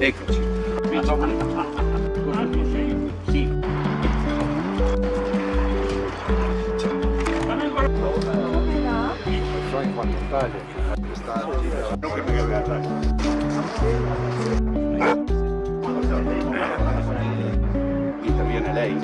Eccoci. Sì. So in quanto Italia non che mi interviene lei?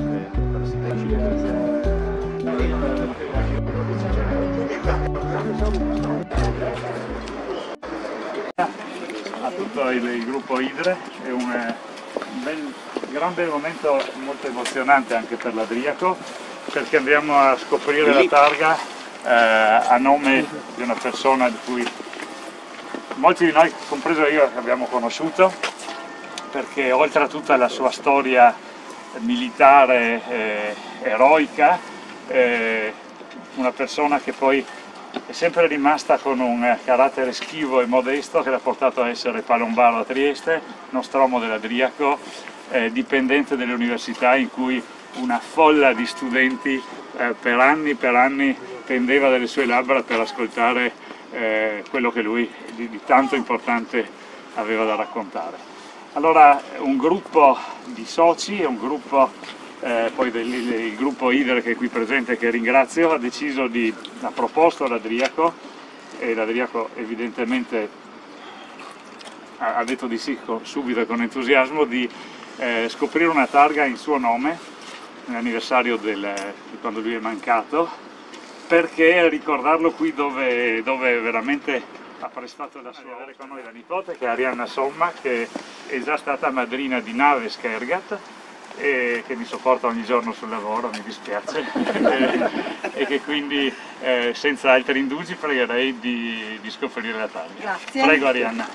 A tutto il gruppo Idre, è un grande momento molto emozionante anche per l'Adriaco, perché andiamo a scoprire la targa a nome di una persona di cui molti di noi, compreso io, abbiamo conosciuto, perché oltre a tutta la sua storia militare eroica, una persona che poi è sempre rimasta con un carattere schivo e modesto che l'ha portato a essere palombaro a Trieste, Nostromo dell'Adriaco, dipendente delle università in cui una folla di studenti per anni pendeva dalle sue labbra per ascoltare quello che lui di tanto importante aveva da raccontare. Allora un gruppo di soci e un gruppo poi il gruppo Idre che è qui presente, che ringrazio, ha proposto all'Adriaco, e l'Adriaco evidentemente ha detto di sì subito e con entusiasmo, di scoprire una targa in suo nome nell'anniversario di quando lui è mancato, perché ricordarlo qui dove veramente ha prestato la sua avere con noi la nipote, che è Arianna Somma, che è già stata madrina di nave Skergat e che mi sopporta ogni giorno sul lavoro, mi dispiace, e che quindi senza altri indugi pregherei di scoprire la targa. Grazie. Prego Arianna.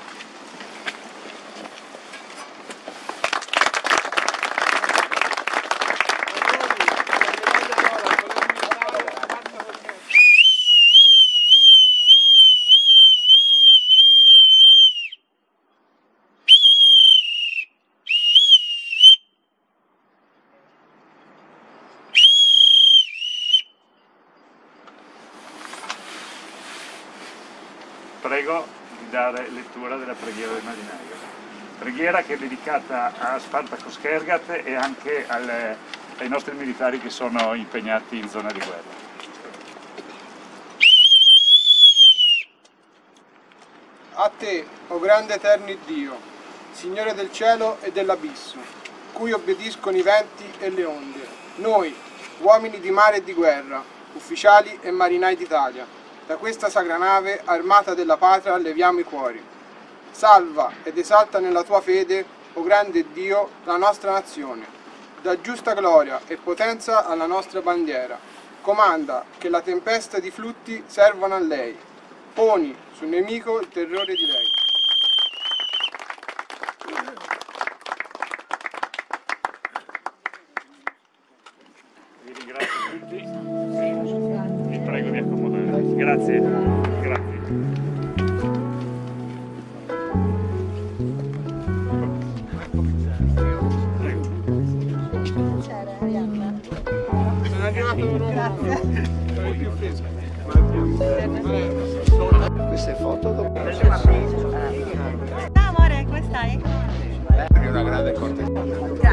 Prego di dare lettura della preghiera del marinaio. Preghiera che è dedicata a Spartaco Skergat e anche ai nostri militari che sono impegnati in zona di guerra. A te, o grande eterno Dio, Signore del cielo e dell'abisso, cui obbediscono i venti e le onde, noi, uomini di mare e di guerra, ufficiali e marinai d'Italia, da questa sacra nave armata della patria leviamo i cuori. Salva ed esalta nella tua fede, o grande Dio, la nostra nazione. Da giusta gloria e potenza alla nostra bandiera. Comanda che la tempesta di flutti servano a lei. Poni sul nemico il terrore di lei. Vi ringrazio tutti. Vi prego di accomodarvi. Grazie. Grazie. Piacere, Arianna. Sono arrivato Grazie. più fresco. Queste foto Ciao amore, come stai? è una grande cortesia. Grazie.